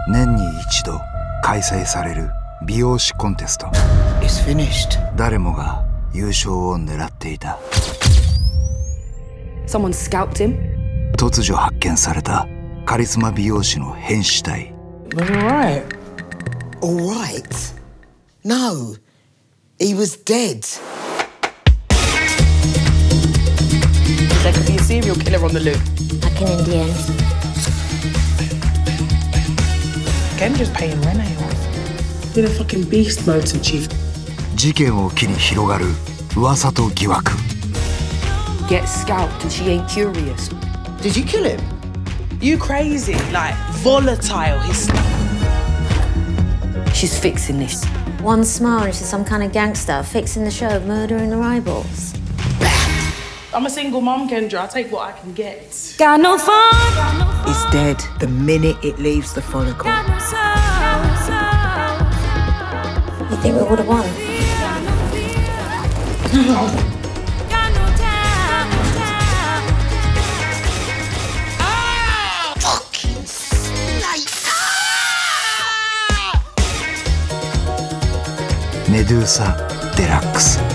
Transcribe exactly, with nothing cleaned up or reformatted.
年に一度開催される美容師コンテスト。誰もが優勝を狙っていた。 Someone scalped him. 突如発見されたカリスマ美容師の変死体。 But all right. All right? No, he was dead. There could be a serial killer on the loose. Like an Indian. Kendra's paying rent off. You're a fucking beast, Mountain Chief. 事件を機に広がる噂と疑惑。 Gets scalped and she ain't curious. Did you kill him? You crazy? Like, volatile. He's... She's fixing this. One smile and she's some kind of gangster fixing the show of murdering the rivals. I'm a single mum, Kendra. I take what I can get. Got no fun. It's dead the minute it leaves the follicle. You think we would have won? Fucking snake! メドゥーサ・デラックス。